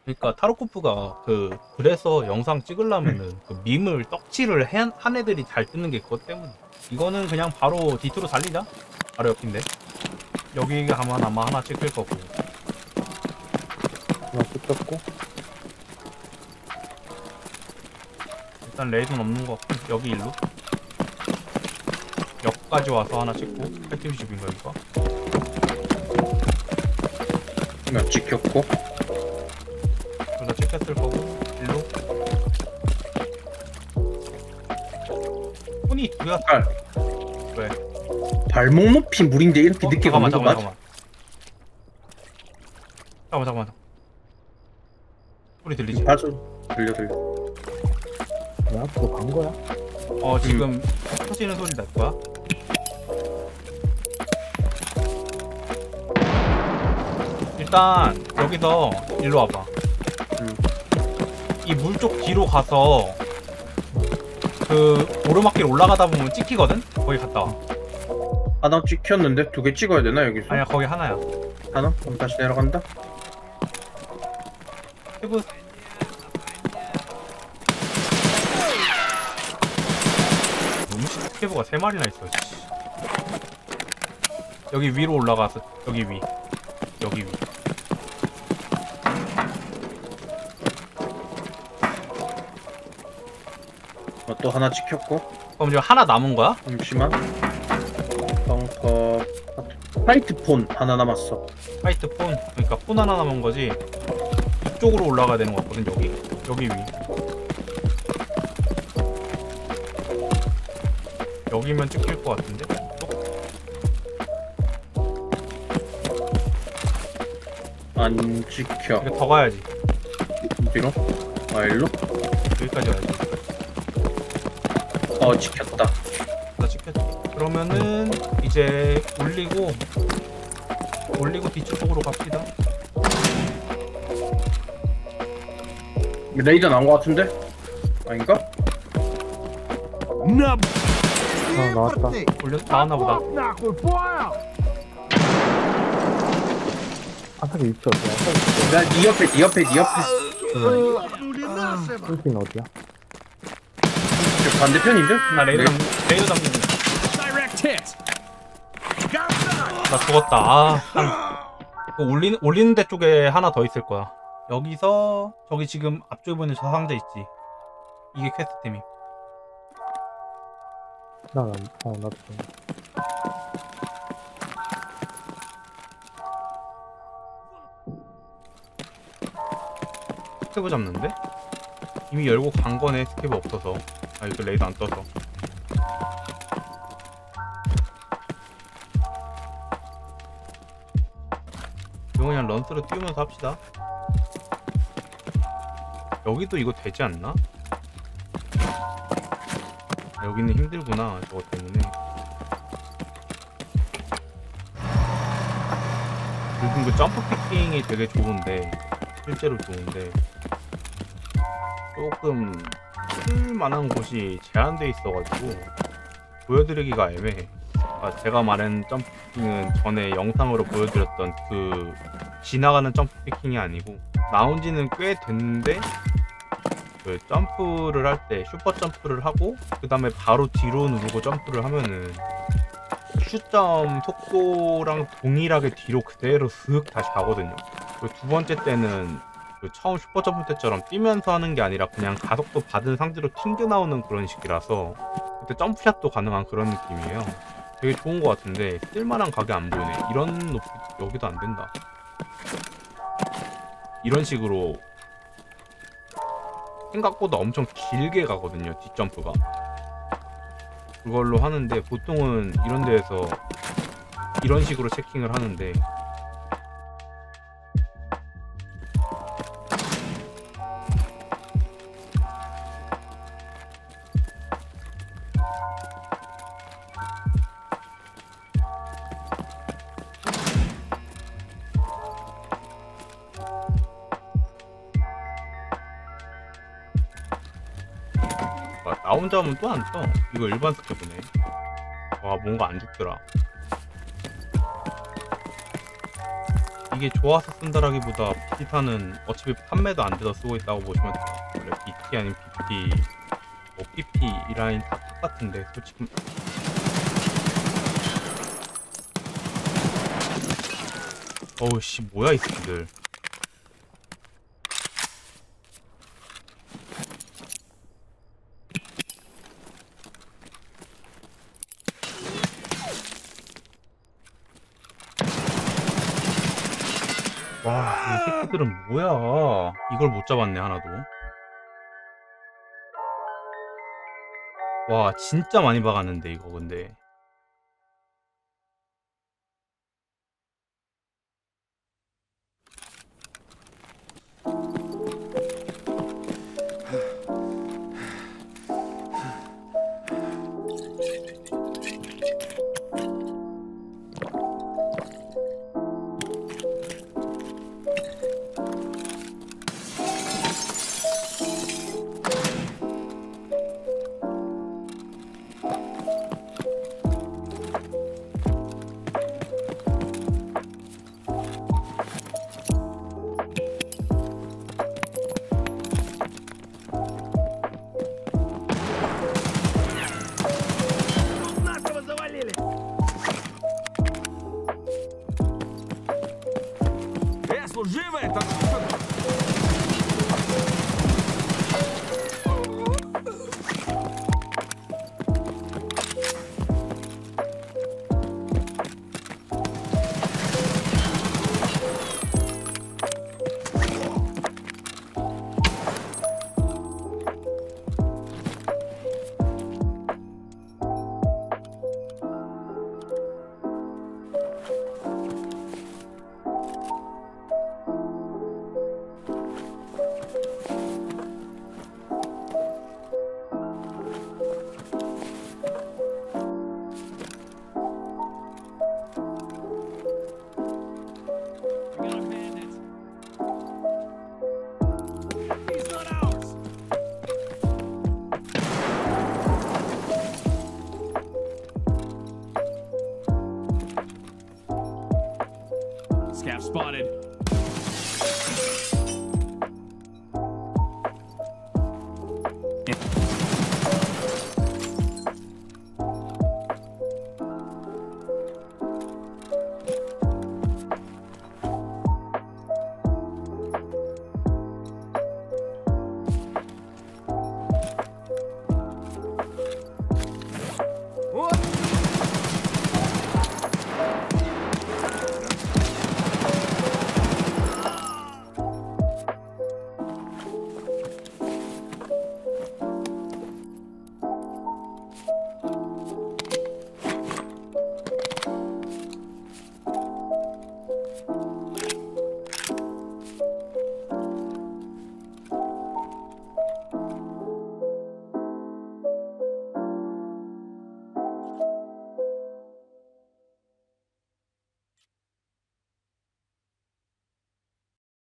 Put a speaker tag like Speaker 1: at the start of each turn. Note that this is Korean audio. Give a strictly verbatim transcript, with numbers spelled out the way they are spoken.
Speaker 1: 그러니까 타르코프가 그 그래서 영상 찍으려면은 그 밈을 떡칠을 한, 한 애들이 잘 뜨는 게 그것 때문에. 이거는 그냥 바로 디트로 달리자. 바로 옆인데 여기 가면 아마 하나 찍힐 거고.
Speaker 2: 하나 뜯겼고.
Speaker 1: 일단 레이드는 없는 거 같고 여기 일로 역까지 와서 하나 찍고. 팔티비십인가 이거?
Speaker 3: 하나 찍혔고.
Speaker 1: 둘 다 찍혔을 거고. 일로 손이 두야.
Speaker 3: 아,
Speaker 1: 왜?
Speaker 3: 발목 높이 물인데 이렇게
Speaker 1: 어?
Speaker 3: 늦게
Speaker 1: 잠깐만
Speaker 3: 가는 거
Speaker 1: 잠깐만
Speaker 3: 맞아?
Speaker 1: 잠깐만 잠깐만 잠깐만 소리 들리지?
Speaker 3: 발소리 들려 들려.
Speaker 2: 왜 앞으로 간 거야?
Speaker 1: 어 지금 터지는 소리 날 거야. 일단 여기서 일로 와봐.
Speaker 3: 음.
Speaker 1: 이 물 쪽 뒤로 가서 그 오르막길 올라가다 보면 찍히거든? 거기 갔다 와.
Speaker 3: 하나 찍혔는데 두 개 찍어야 되나 여기서?
Speaker 1: 아니야 거기 하나야.
Speaker 3: 하나? 그럼 다시 내려간다.
Speaker 1: 해보. 너무 스케브가 세 마리나 있어. 씨. 여기 위로 올라가서 여기 위 여기 위.
Speaker 3: 어, 또 하나 찍혔고.
Speaker 1: 그럼 지금 하나 남은 거야?
Speaker 3: 잠시만. 벙커 화이트폰 하나 남았어.
Speaker 1: 화이트 폰. 그러니까 폰 하나 남은 거지. 이쪽으로 올라가야 되는 거 같거든. 여기 여기 위. 여기면 찍힐 것 같은데.
Speaker 3: 안 찍혀.
Speaker 1: 이거 더 가야지.
Speaker 3: 어디로? 아 일로?
Speaker 1: 여기까지 가야지.
Speaker 3: 어 찍혔다.
Speaker 1: 나 찍혔지. 그러면은 이제 올리고 올리고 뒤쪽으로 갑시다.
Speaker 3: 레이더 나온 거 같은데? 아닌가?
Speaker 2: 아, 나왔다.
Speaker 1: 올려 나왔나 보다.
Speaker 2: 아삭이 위치 어디야? 아삭이
Speaker 3: 야, 니 옆에, 니 옆에, 니 옆에.
Speaker 2: 위치. 핑크는 어디야?
Speaker 3: 저 반대편인데?
Speaker 1: 나 레이더
Speaker 3: 네.
Speaker 1: 잡 레이더 잡는 중. 나 죽었다. 아, 한, 그 올리는 올리는 데 쪽에 하나 더 있을 거야. 여기서 저기 지금 앞쪽에 보이는 저 상자 있지. 이게 퀘스트템이.
Speaker 2: 나, 나, 어, 나도.
Speaker 1: 스케브 잡는데? 이미 열고 간 거네. 스케브 없어서. 아 이거 레이더 안 떠서. 이거 그냥 런스로 띄우면서 합시다. 여기도 이거 되지 않나? 아, 여기는 힘들구나 저거 때문에. 요즘 그 점프 피킹이 되게 좋은데 실제로 좋은데 조금 쓸만한 곳이 제한돼 있어가지고 보여드리기가 애매해. 아, 제가 말한 점프 피킹은 전에 영상으로 보여드렸던 그 지나가는 점프 피킹이 아니고 나온 지는 꽤 됐는데 그 점프를 할 때 슈퍼 점프를 하고 그 다음에 바로 뒤로 누르고 점프를 하면은 슛점 속도랑 동일하게 뒤로 그대로 슥 다시 가거든요. 그리고 두 번째 때는 그 처음 슈퍼 점프 때처럼 뛰면서 하는 게 아니라 그냥 가속도 받은 상태로 튕겨 나오는 그런 식이라서 그때 점프샷도 가능한 그런 느낌이에요. 되게 좋은 것 같은데 쓸만한 각이 안 보이네. 이런 높이 여기도 안 된다. 이런 식으로 생각보다 엄청 길게 가거든요. 뒷점프가. 그걸로 하는데 보통은 이런 데에서 이런 식으로 체킹을 하는데 나 혼자 하면 또 안 떠. 이거 일반 스케브네. 와 뭔가 안 죽더라. 이게 좋아서 쓴다라기보다 비타는 어차피 판매도 안 돼서 쓰고 있다고 보시면 돼요. 원래 비티 아닌 비피, 뭐 피피 이 라인 다 똑같은데 솔직히 어우씨 뭐야 이 새끼들. 와, 이 새끼들은 뭐야? 이걸 못 잡았네, 하나도. 와, 진짜 많이 박았는데, 이거 근데.
Speaker 4: Нашего завалили! Э, служивая, так что...